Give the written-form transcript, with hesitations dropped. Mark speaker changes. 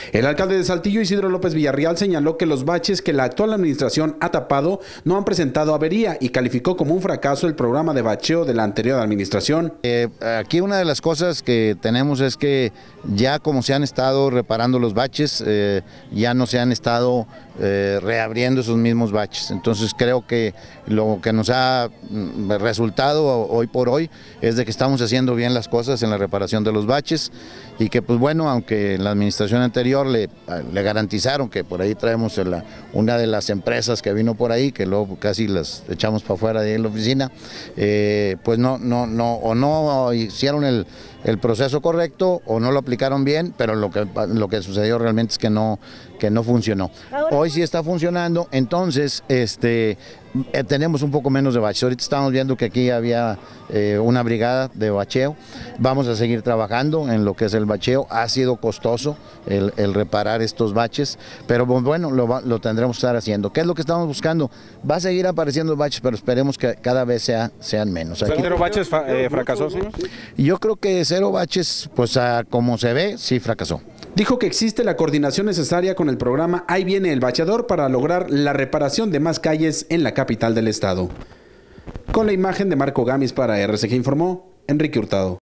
Speaker 1: El alcalde de Saltillo, Isidro López Villarreal, señaló que los baches que la actual administración ha tapado no han presentado avería y calificó como un fracaso el programa de bacheo de la anterior administración.
Speaker 2: Aquí una de las cosas que tenemos es que ya como se han estado reparando los baches, ya no se han estado reabriendo esos mismos baches. Entonces creo que lo que nos ha resultado hoy por hoy es de que estamos haciendo bien las cosas en la reparación de los baches y que pues bueno, aunque en la administración anterior le garantizaron que por ahí traemos una de las empresas que vino por ahí, que luego casi las echamos para afuera de la oficina, pues no hicieron el proceso correcto o no lo aplicaron bien, pero lo que sucedió realmente es que no funcionó. Hoy sí está funcionando, entonces tenemos un poco menos de baches. Ahorita estamos viendo que aquí había una brigada de bacheo. Vamos a seguir trabajando en lo que es el bacheo. Ha sido costoso el reparar estos baches, pero bueno, lo tendremos que estar haciendo. ¿Qué es lo que estamos buscando? Va a seguir apareciendo baches, pero esperemos que cada vez sean menos.
Speaker 3: Aquí, ¿cero baches fracasó, señor?
Speaker 2: Yo creo que cero baches, pues como se ve, sí fracasó.
Speaker 1: Dijo que existe la coordinación necesaria con el programa Ahí viene el bacheador para lograr la reparación de más calles en la capital del estado. Con la imagen de Marco Gamis para RCG informó Enrique Hurtado.